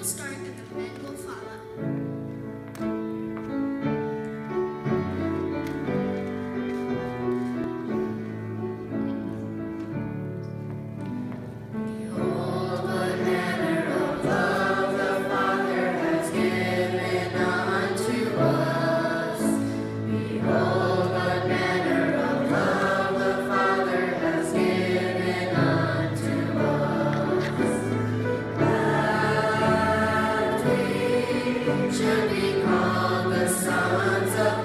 will start and the men will follow. Should be called the sons of